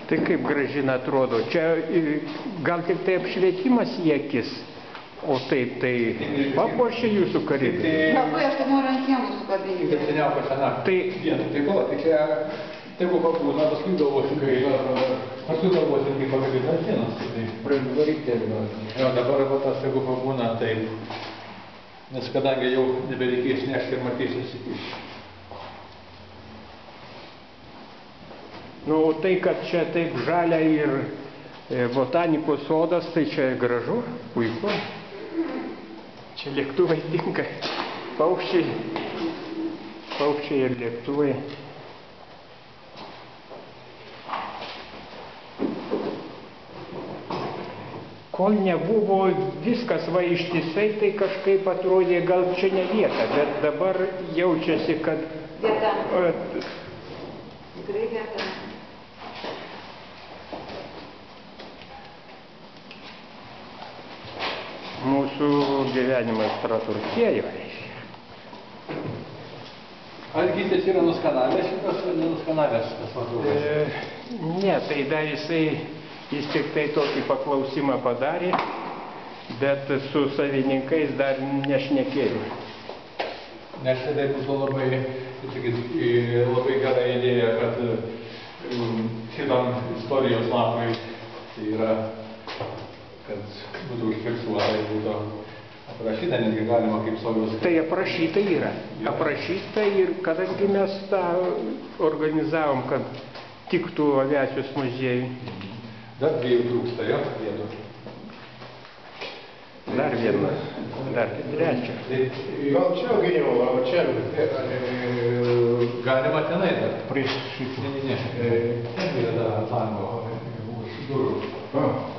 Tai kaip Gražina atrodo? Čia gal tik tai apšvietimas į akis, o taip tai papuošia jūsų karinį. Labai, aš tai noriu ant sienų sukabinti. Tai seniausia sena. Tai pala, tai čia, tegu pabūna, paskui galvosim, paskui galvosim, kaip pakabinti ant sienos. Tai pradėtų varyti. Jo, dabar va tas tegu pabūna taip. Nes kadangi jau nebereikės nešti ir matysis įsikišti. Nu, tai, kad čia taip žalia ir botanikos sodas, tai čia gražu, puiku. Čia lėktuvai tinka, paukščiai ir lėktuvai. Kol nebuvo viskas va ištisai, tai kažkaip atrodė, gal čia ne vieta, bet dabar jaučiasi, kad... Vieta. Tikrai vieta. Mūsų gyvenimas praturtėjo. Ar gytis yra nuskanavęs šitas ar nenuskanavęs tas vadovas? Ne, tai dar jis tik tai tokį paklausimą padarė, bet su savininkais dar nešnekėjo. Nes tai būtų labai gera idėja, kad šitam istorijos lapui tai yra, kad būtų užfiksuota, būtų aprašyta, netgi galima kaip Saulius. Tai aprašyta yra. Aprašyta ir kadangi mes tą organizavom, kad tiktų aviacijos muziejui. Dar dviejų trūksta, jo? Vietų. Dar vienas, dar trečia. Gal čia auginimo, o čia galima tenai dar. Prieš šitą. Ne. Ten yra dar lango už durų.